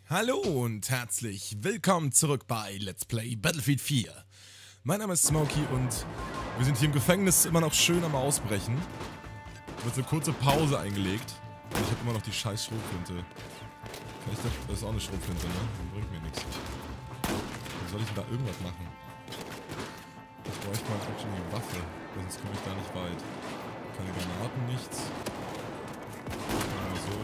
Hallo und herzlich willkommen zurück bei Let's Play Battlefield 4. Mein Name ist Smokey und wir sind hier im Gefängnis immer noch schön am Ausbrechen. Wird eine kurze Pause eingelegt. Und ich habe immer noch die scheiß Schrotflinte. Das ist auch eine Schrotflinte, ne? Das bringt mir nichts. Wie soll ich denn da irgendwas machen? Ich bräuchte mal actually eine Waffe, sonst komme ich da nicht weit. Keine Granaten, nichts. So.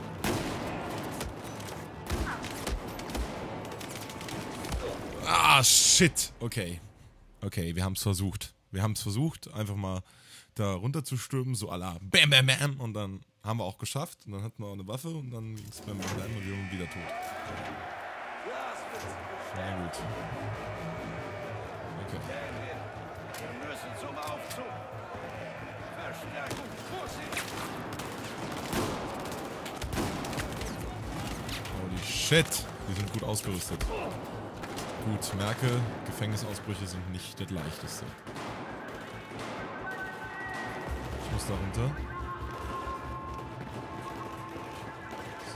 Ah, shit. Okay. Okay, wir haben es versucht. Wir haben es versucht, einfach mal da runter zu stürmen, so à la Bam Bam Bam. Und dann haben wir auch geschafft. Und dann hatten wir auch eine Waffe und dann ging es Bam Bam Bam und wir waren wieder tot. Na gut. Okay. Wir müssen zum Aufzug. Verstärkung, Vorsicht! Holy shit. Wir sind gut ausgerüstet. Gut, merke, Gefängnisausbrüche sind nicht das leichteste. Ich muss da runter. So.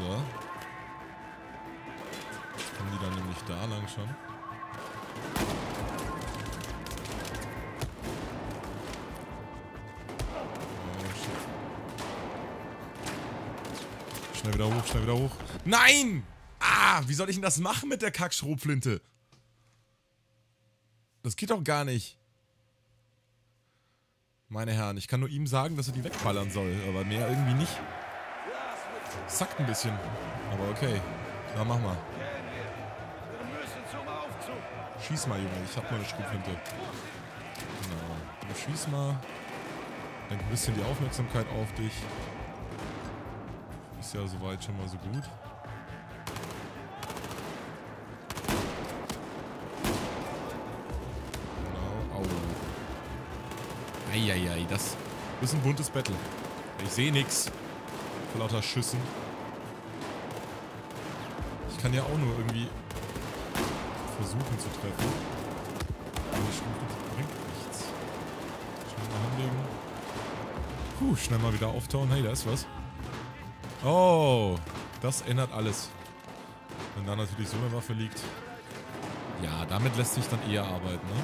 Jetzt kommen die dann nämlich da lang schon. Oh shit. Schnell wieder hoch, schnell wieder hoch. Nein! Ah, wie soll ich denn das machen mit der Kackschrotflinte? Das geht doch gar nicht. Meine Herren, ich kann nur ihm sagen, dass er die wegballern soll, aber mehr irgendwie nicht. Zackt ein bisschen. Aber okay. Na, mach mal. Wir müssen zum Aufzug. Schieß mal, Junge. Ich hab nur eine Schrotflinte. Genau. Du schieß mal. Lenk ein bisschen die Aufmerksamkeit auf dich. Ist ja soweit schon mal so gut. Eieiei, das ist ein buntes Battle. Ich sehe nix. Vor lauter Schüssen. Ich kann ja auch nur irgendwie versuchen zu treffen. Aber die Schrotflinte bringt nichts. Schnell mal hinlegen. Puh, schnell mal wieder auftauen. Hey, da ist was. Oh, das ändert alles. Wenn da natürlich so eine Waffe liegt. Ja, damit lässt sich dann eher arbeiten, ne?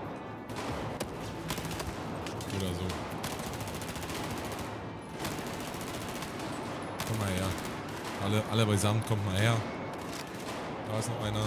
Oder so. Komm mal her. Alle beisammen, kommt mal her. Da ist noch einer.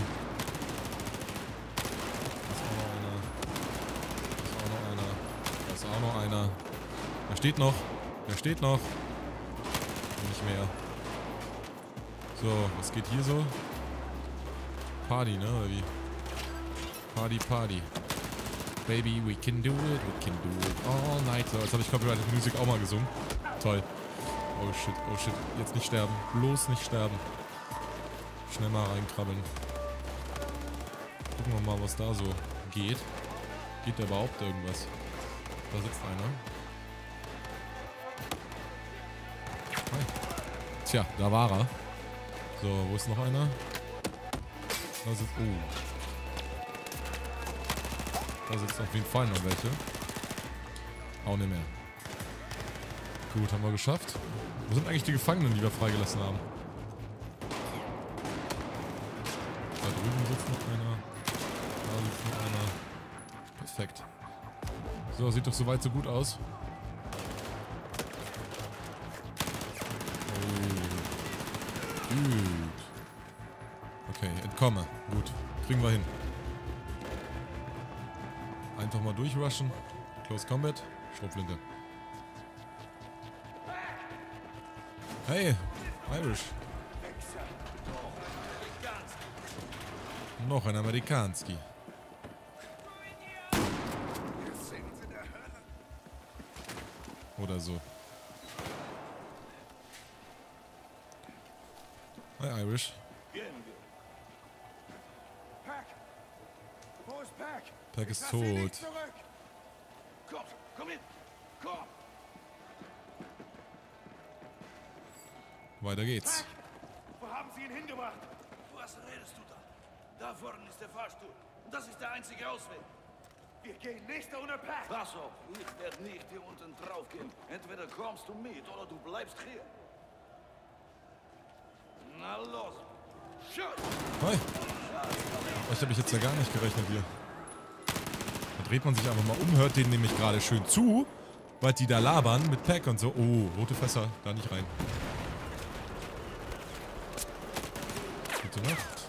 Da ist auch noch einer. Da ist auch noch einer. Da ist auch noch einer. Da steht noch. Der steht noch. Nicht mehr. So, was geht hier so? Party, ne? Oder wie? Party, Party. Baby, we can do it, we can do it all night. So, jetzt habe ich Copyrighted Music auch mal gesungen. Toll. Oh shit, oh shit. Jetzt nicht sterben. Bloß nicht sterben. Schnell mal reinkrabbeln. Gucken wir mal, was da so geht. Geht da überhaupt irgendwas? Da sitzt einer. Hi. Tja, da war er. So, wo ist noch einer? Da sitzt... Oh. Da sitzen auf jeden Fall noch welche. Auch nicht mehr. Gut, haben wir geschafft. Wo sind eigentlich die Gefangenen, die wir freigelassen haben? Da drüben sitzt noch einer. Da sitzt noch einer. Perfekt. So, sieht doch soweit so gut aus. Oh. Gut. Okay, entkomme. Gut. Kriegen wir hin. Einfach mal durchrushen. Close Combat. Schrotflinte. Hey, Irish. Noch ein Amerikanski. Oder so. Hi, Irish. Pack! Wo ist Pack? Pack ist Lass ihn nicht tot. zurück! Komm mit! Komm! Weiter geht's. Pack! Wo haben Sie ihn hingebracht? Was redest du da? Da vorne ist der Fahrstuhl. Und das ist der einzige Ausweg. Wir gehen nicht ohne Pack! Pass auf, ich werde nicht hier unten drauf gehen. Entweder kommst du mit oder du bleibst hier. Na los! Hi. Vielleicht habe ich jetzt ja gar nicht gerechnet hier. Da dreht man sich einfach mal um, hört denen nämlich gerade schön zu, weil die da labern mit Pack und so. Oh, rote Fässer, da nicht rein. Gute Nacht.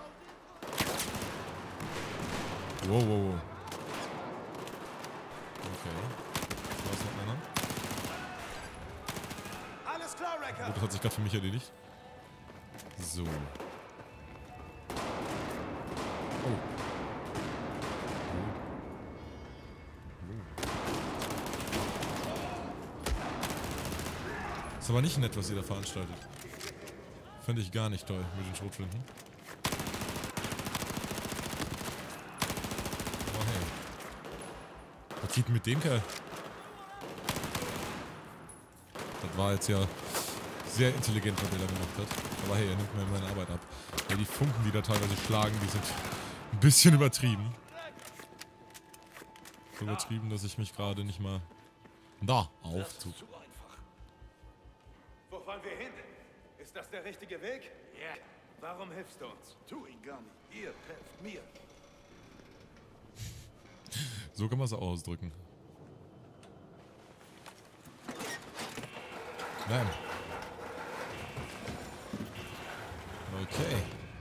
Wow, wow, wow. Okay. Das war's mit einer. Alles klar, Wrecker. Gut, das hat sich gerade für mich erledigt. So. Oh. Ist aber nicht nett, was ihr da veranstaltet. Finde ich gar nicht toll mit den Schrotflinten. Aber hey. Was geht mit dem Kerl? Das war jetzt ja sehr intelligent, was er da gemacht hat. Aber hey, er nimmt mir meine Arbeit ab. Weil die Funken, die da teilweise schlagen, die sind ein bisschen übertrieben. So übertrieben, dass ich mich gerade nicht mal da aufzug. Wo fahren wir hin? Ist das der richtige Weg? Ja. Warum hilfst du uns? Tu ihn gar nicht. Ihr helft mir. So kann man es auch ausdrücken. Bam. Okay.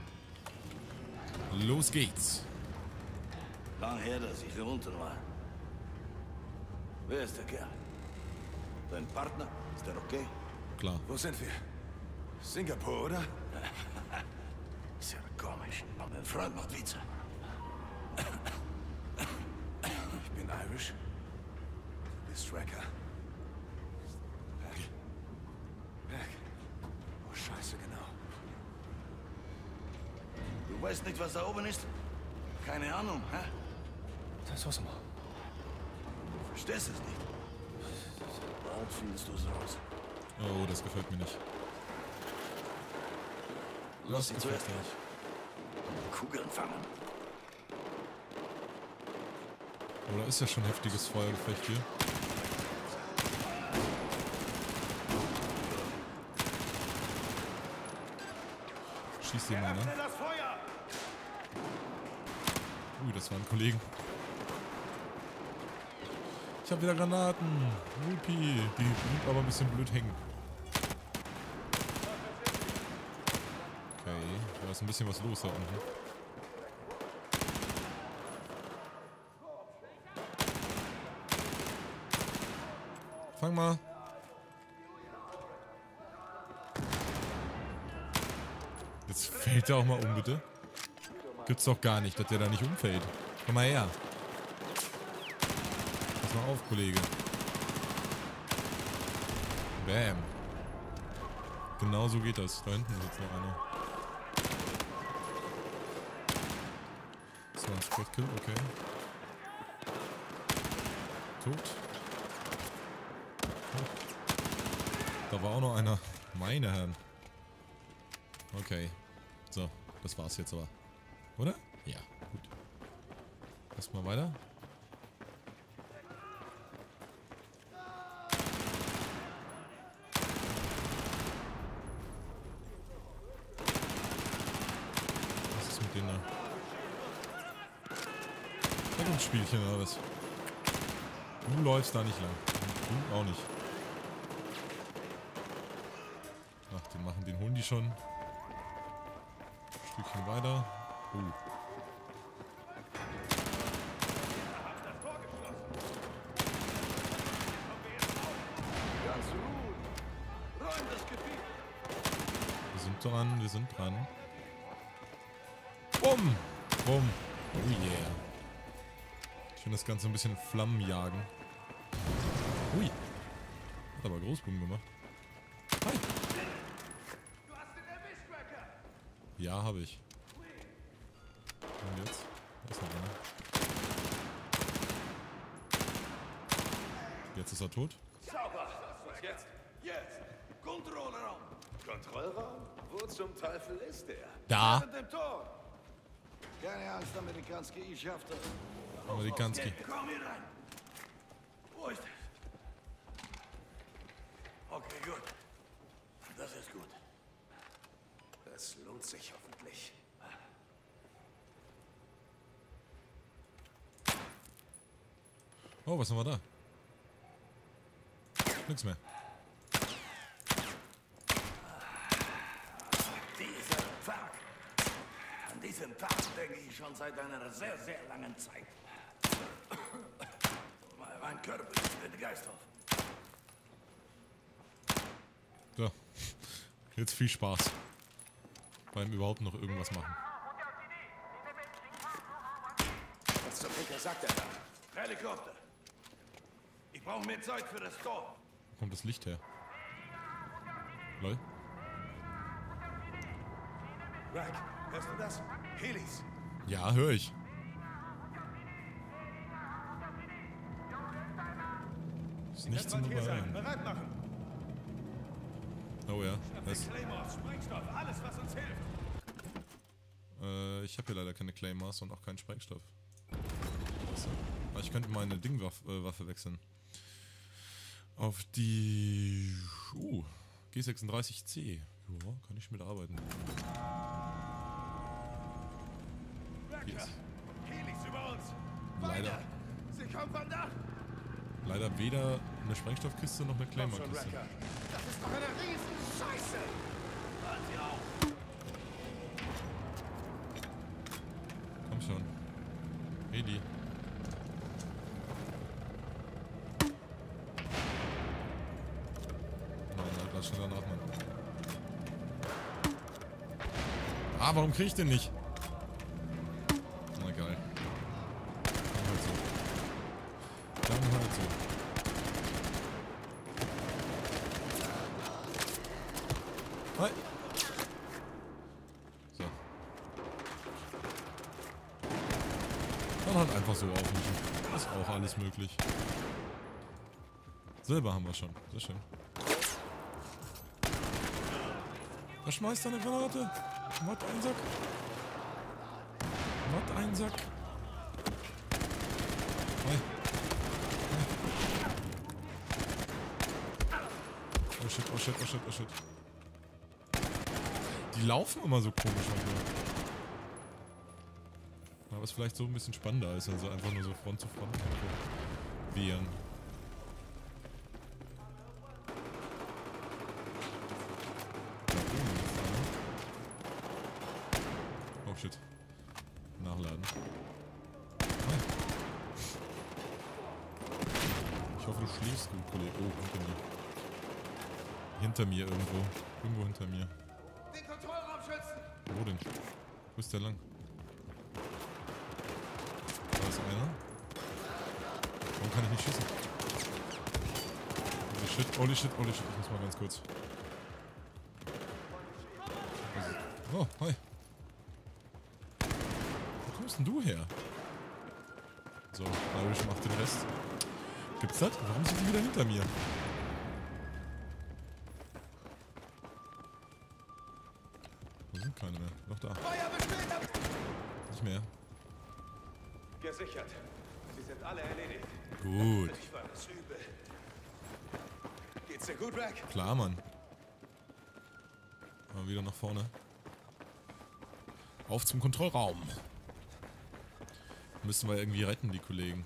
Los geht's. Lang her, dass ich hier unten war. Wer ist der Kerl? Dein Partner? Ist der okay? Klar. Wo sind wir? Singapur, oder? Sehr komisch. Aber mein Freund macht Witze. Ich bin Irish. Du bist Wrecker. Pack. Pack. Oh, scheiße, genau. Du weißt nicht, was da oben ist? Keine Ahnung, hä? Das war's mal. Du verstehst es nicht. Bald findest du es raus. Oh, das gefällt mir nicht. Lass sie Das gefällt zuerst mir nicht. Kugeln fangen. Oh, da ist ja schon heftiges Feuergefecht hier. Schießt hier mal, ne? das Feuer! Ui, das waren Kollegen. Ich habe wieder Granaten. Rupi. Die blieb aber ein bisschen blöd hängen. Okay, da ist ein bisschen was los da unten. Fang mal. Jetzt fällt er auch mal um, bitte. Gibt's doch gar nicht, dass der da nicht umfällt. Komm mal her. Pass mal auf, Kollege. Bam. Genau so geht das. Da hinten sitzt noch einer. Das war ein Squad-Kill, okay. Tot. Da war auch noch einer. Meine Herren. Okay. So, das war's jetzt aber. Oder? Ja, gut. Erstmal weiter. Was ist mit denen da? Deckungsspielchen oder was? Du läufst da nicht lang. Du auch nicht. Ach, den holen die schon. Ein Stückchen weiter. Ganz ruhig. Räum das Gebiet. Wir sind dran, wir sind dran. Bumm! Bumm! Oh yeah. Ich finde das Ganze ein bisschen Flammen jagen. Ui. Hat aber Großbuben gemacht. Hi. Du hast ihn erwischt, Wrecker. Ja, habe ich. Und jetzt? Da ist noch einer. Jetzt ist er tot. Sauber. Was jetzt? Jetzt. Kontrollraum. Kontrollraum? Wo zum Teufel ist der? Da. Hinter dem Tor. Keine Angst, Amerikanski. Ich schaff das. Amerikanski. Komm hier rein. Wo ist er? Okay, gut. Das ist gut. Das Das lohnt sich hoffentlich. Oh, was haben wir da? Nix mehr. Dieser Tag. An diesen Tag denke ich schon seit einer sehr, sehr langen Zeit. Mein Körper ist mit Geist auf. So. Jetzt viel Spaß. Beim überhaupt noch irgendwas machen. Was zum Henker sagt er da? Helikopter. Ich brauche mehr Zeit für das Tor. Wo kommt das Licht her? Lol. Rack, hörst du das? Helis. Ja, höre ich. Ist nichts in der Bahn. Bereit machen. Oh ja. Das, Claymores, Sprengstoff, alles, was uns hilft. ich habe hier leider keine Claymores und auch keinen Sprengstoff. Aber ich könnte meine Waffe wechseln. Auf die G36C. Ja, kann ich mitarbeiten. Racker, Helis über uns. Leider. Sie kommen von da. Leider weder eine Sprengstoffkiste noch eine Komm schon, Claymore-Kiste. Racker. Das ist doch eine Riesenscheiße. Halt sie auf. Komm schon. Heli. Nein, lass schneller nach, Mann. Ah, warum krieg ich den nicht? Na geil. Dann halt so. Dann halt so. Hi. So. Dann halt einfach so aufmischen. Ist auch alles möglich. Silber haben wir schon. Sehr schön. Er schmeißt da eine Granate. Mod ein Sack. Mod ein Sack. Hi. Oh shit, oh shit, oh shit, oh shit. Die laufen immer so komisch manchmal. Aber es vielleicht so ein bisschen spannender ist, also einfach nur so Front zu Front wehren. Oh shit. Nachladen. Nein. Ich hoffe, du schläfst gut, Kollege. Oh, hinter mir. Hinter mir irgendwo. Irgendwo hinter mir. Den Kontrollraum schützen. Wo denn? Wo ist der lang? Da ist einer. Warum kann ich nicht schießen? Holy shit, holy shit, holy shit. Ich muss mal ganz kurz. Oh, hi. Wo kommst denn du her? So, Irish macht den Rest. Gibt's das? Warum sind die wieder hinter mir? Wo sind keine mehr? Noch da. Feuer besteht. Nicht mehr. Gesichert. Sie sind alle erledigt. Gut. Ich war das übel. Geht's dir gut, Rack? Klar, Mann. Mal wieder nach vorne. Auf zum Kontrollraum. Müssen wir irgendwie retten, die Kollegen.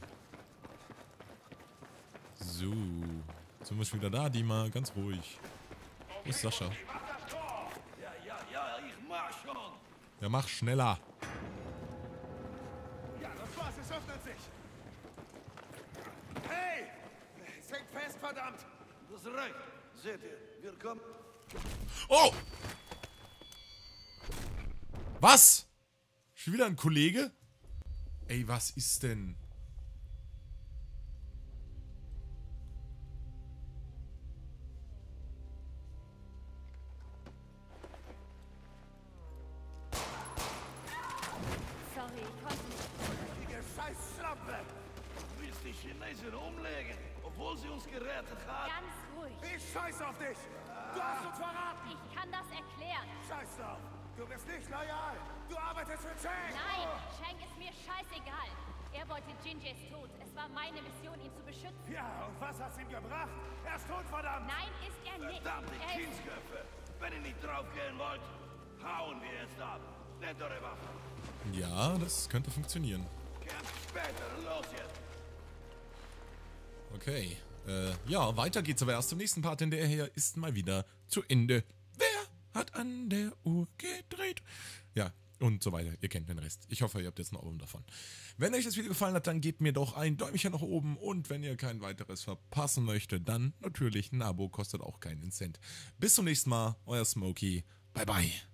So. Jetzt sind wir schon wieder da, Dima. Ganz ruhig. Wo ist Sascha? Ja, ich mach schon. Ja, mach schneller. Ja, das war's. Es öffnet sich. Hey! Es hängt fest, verdammt. Das reicht. Seht ihr, wir kommen. Oh! Was? Schon wieder ein Kollege? Ey, was ist denn? Sorry, ich konnte nicht. Richtige Scheißschlampe. Du willst die Chinesen umlegen, obwohl sie uns gerettet haben. Ganz ruhig. Ich scheiß auf dich. Du hast uns verraten. Ich kann das erklären. Scheiß drauf. Du bist nicht loyal. Du arbeitest für Chang. Nein, Chang ist mir scheißegal. Er wollte Jinjaes Tod. Es war meine Mission, ihn zu beschützen. Ja, und was hat's ihm gebracht? Er ist tot, verdammt. Nein, ist er nicht. Verdammte Er ist... Kindsköpfe. Wenn ihr nicht draufgehen wollt, Hauen wir jetzt ab. Nettere Waffe. Ja, das könnte funktionieren. Kämpft später. Los jetzt. Okay. Ja, weiter geht's aber erst im nächsten Part, denn der hier ist mal wieder zu Ende. Wer hat an der Uhr gedreht? Ja, und so weiter. Ihr kennt den Rest. Ich hoffe, ihr habt jetzt ein Album davon. Wenn euch das Video gefallen hat, dann gebt mir doch ein Däumchen nach oben. Und wenn ihr kein weiteres verpassen möchtet, dann natürlich ein Abo, kostet auch keinen Cent. Bis zum nächsten Mal, euer Smokey. Bye, bye.